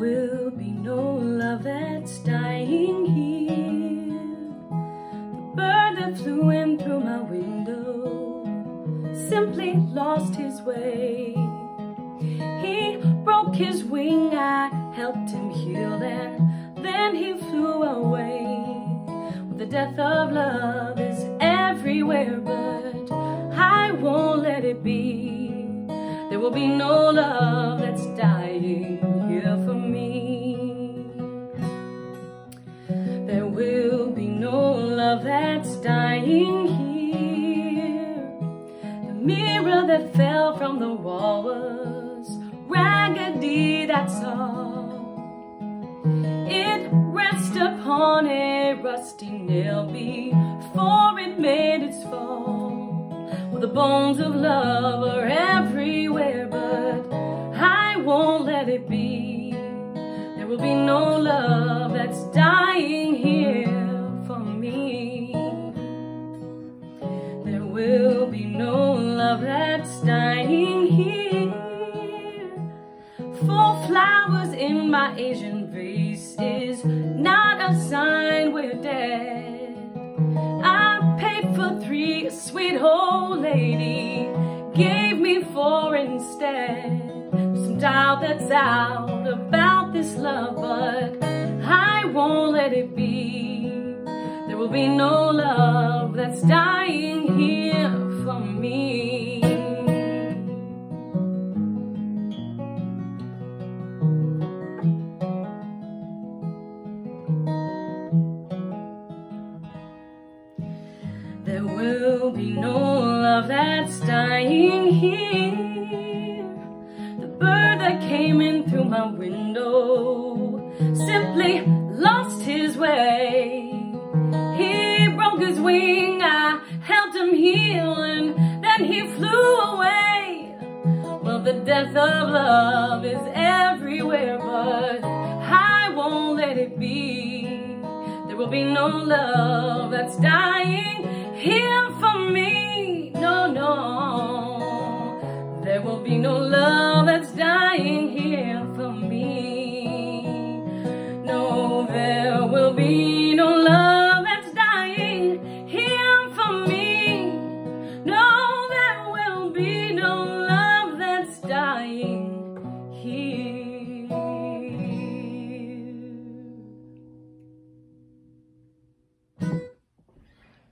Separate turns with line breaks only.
will be no love that's dying here. The bird that flew in through my window simply lost his way. He broke his wing, I helped him heal, and then he flew away. Well, the death of love is everywhere, but I won't let it be. There will be no love that's dying here for me. There will be no love that's dying here. The mirror that fell from the wall was raggedy, that's all. It rested upon a rusty nail before it made its fall. Well, the bones of love are everywhere, but I won't let it be. There will be no love that's dying here for me. There will be no love that's dying here. Four flowers in my Asian vase is not a sign we're dead. I paid for 3, a sweet old lady gave me 4 instead. There's some doubt that's out about this love, but I won't let it be. There will be no love that's dying here for me. There will be no love that's dying here. The bird that came in through my window simply lost his way. He broke his wing, I helped him heal, and then he flew away. Well, the death of love is everywhere, but I won't let it be. There will be no love that's dying here for me. No, no. There will be no love that's dying here for me. No, there will be